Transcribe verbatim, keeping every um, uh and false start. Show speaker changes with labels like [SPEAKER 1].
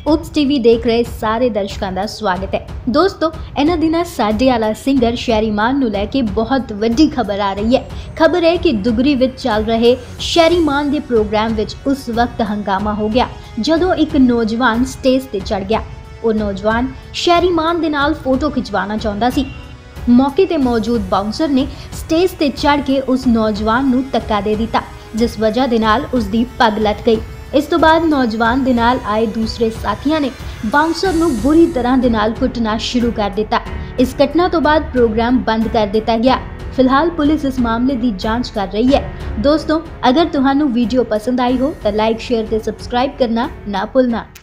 [SPEAKER 1] ਉਪਸ TV ਦੇਖ ਰਹੇ ਸਾਰੇ ਦਰਸ਼ਕਾਂ ਦਾ ਸਵਾਗਤ ਹੈ। ਦੋਸਤੋ, ਇਹਨਾਂ ਦਿਨਾਂ ਸਾਡੇ ਵਾਲਾ ਸਿੰਗਰ ਸ਼ੈਰੀ ਮਾਨ ਨੂੰ ਲੈ ਕੇ ਬਹੁਤ ਵੱਡੀ ਖਬਰ ਆ ਰਹੀ ਹੈ। ਖਬਰ ਹੈ ਕਿ ਦੁਗਰੀ ਵਿੱਚ ਚੱਲ ਰਹੇ ਸ਼ੈਰੀ ਮਾਨ ਦੇ ਪ੍ਰੋਗਰਾਮ ਵਿੱਚ ਉਸ ਵਕਤ ਹੰਗਾਮਾ ਹੋ ਗਿਆ ਜਦੋਂ ਇੱਕ ਨੌਜਵਾਨ ਸਟੇਜ ਤੇ ਚੜ ਗਿਆ। ਉਹ ਨੌਜਵਾਨ ਸ਼ੈਰੀ ਮਾਨ ਦੇ ਨਾਲ ਫੋਟੋ ਖਿਚਵਾਉਣਾ ਚਾਹੁੰਦਾ ਸੀ। ਮੌਕੇ ਤੇ ਮੌਜੂਦ ਬਾਉਂਸਰ ਨੇ ਸਟੇਜ ਤੇ ਚੜ ਕੇ ਉਸ ਨੌਜਵਾਨ ਨੂੰ ਧੱਕਾ ਦੇ ਦਿੱਤਾ, ਜਿਸ ਵਜ੍ਹਾ ਦੇ ਨਾਲ ਉਸ ਦੀ ਪੱਗ ਲੱਥ ਗਈ। ਇਸ ਤੋਂ ਬਾਅਦ ਨੌਜਵਾਨ ਦੇ ਨਾਲ ਆਏ ਦੂਸਰੇ ਸਾਥੀਆਂ ਨੇ ਬਾਉਂਸਰ ਨੂੰ ਬੁਰੀ ਤਰ੍ਹਾਂ ਦੇ ਨਾਲ ਕੁੱਟਣਾ ਸ਼ੁਰੂ ਕਰ ਦਿੱਤਾ। ਇਸ ਘਟਨਾ ਤੋਂ ਬਾਅਦ ਪ੍ਰੋਗਰਾਮ ਬੰਦ ਕਰ ਦਿੱਤਾ ਗਿਆ। ਫਿਲਹਾਲ ਪੁਲਿਸ ਇਸ ਮਾਮਲੇ ਦੀ ਜਾਂਚ ਕਰ ਰਹੀ ਹੈ। ਦੋਸਤੋ, ਅਗਰ ਤੁਹਾਨੂੰ ਵੀਡੀਓ ਪਸੰਦ ਆਈ ਹੋ ਤਾਂ ਲਾਈਕ, ਸ਼ੇਅਰ ਤੇ ਸਬਸਕ੍ਰਾਈਬ ਕਰਨਾ ਨਾ ਭੁੱਲਣਾ।